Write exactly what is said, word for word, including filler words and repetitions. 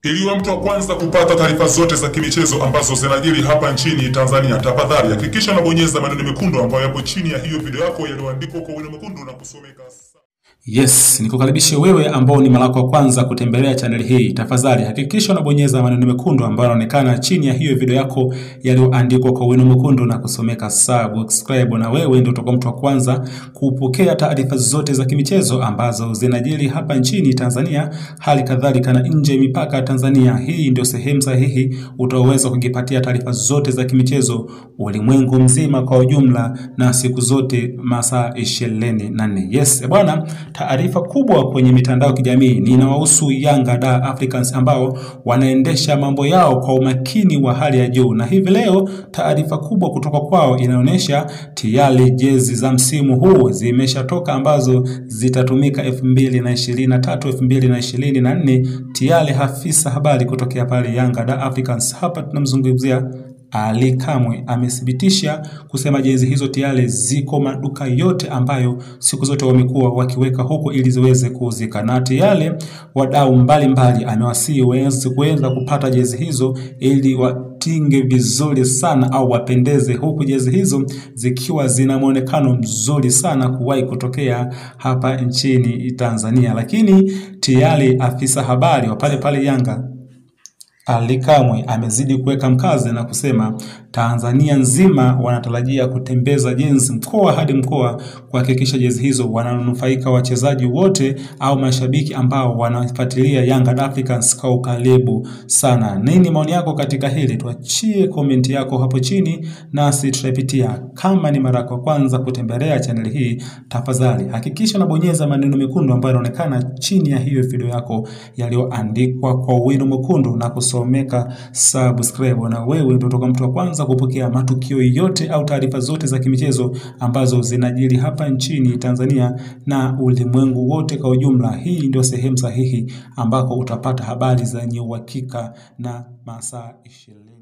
Ili uwe mtu wa kwanza kupata taarifa zote za kimichezo ambazo zinajiri hapa nchini Tanzania, tafadhali hakikisha unabonyeza maneno mekundu ambayo yapo chini ya hiyo video yako yaliyoandikwa kwa wino mwekundu na kusomeka. Yes, nikukaribishe wewe ambao ni mara yako ya kwanza kutembelea channel hii. Tafadhali hakikisha unabonyeza maneno mekundu ambayo yanaonekana chini ya hiyo video yako yaliyoandikwa kwa wino mwekundu na kusomeka subscribe, na wewe ndio utakuwa mtu wa kwanza kupokea taarifa zote za kimichezo ambazo zinajiri hapa nchini Tanzania, hali kadhalika na nje mipaka Tanzania. Hii ndio sehemu sahihi utaweza kujipatia taarifa zote za kimichezo ulimwengu mzima kwa ujumla na siku zote masaa ishirini na nne. Yes, bwana, taarifa kubwa kwenye mitandao ya kijamii ni inawahusu Yanga da Africans ambao wanaendesha mambo yao kwa umakini wa hali ya juu, na hivi leo taarifa kubwa kutoka kwao inaonyesha tayari jezi za msimu huu zimeshatoka ambazo zitatumika elfu mbili na ishirini na tatu elfu mbili na ishirini na nne. Tayari afisa habari kutokea pale Yanga da Africans, hapa tunamzungumzia Ali Kamwe, amethibitisha kusema jezi hizo tayari ziko maduka yote ambayo siku zote wamekuwa wakiweka huko ili ziweze kuuzika, na tayari wadau mbalimbali amewasihi waweze kuweza kupata jezi hizo ili watinge vizuri sana au wapendeze, huku jezi hizo zikiwa zina muonekano mzuri sana kuwahi kutokea hapa nchini Tanzania. Lakini tayari afisa habari wa pale pale Yanga Ali Kamwe amezidi kuweka mkazo na kusema Tanzania nzima wanatarajia kutembeza jezi mkoa hadi mkoa kuhakikisha jezi hizo wananufaika wachezaji wote au mashabiki ambao wanafuatilia Yanga Africans kwa ukaribu sana. Nini maoni yako katika hili? Tuachie comment yako hapo chini nasi tutapitia. Kama ni mara yako kwanza kutembelea channel hii, tafadhali hakikisha unabonyeza maneno mekundu ambayo yanaonekana chini ya hiyo video yako yaliyoandikwa kwa wino mwekundu na kusomeka subscribe, na wewe ndio utakuwa mtu wa kwanza kupokea matukio yote au taarifa zote za kimichezo ambazo zinajiri hapa nchini Tanzania na ulimwengu wote kwa ujumla. Hii ndio sehemu sahihi ambako utapata habari zenye uhakika na masaa ishirini.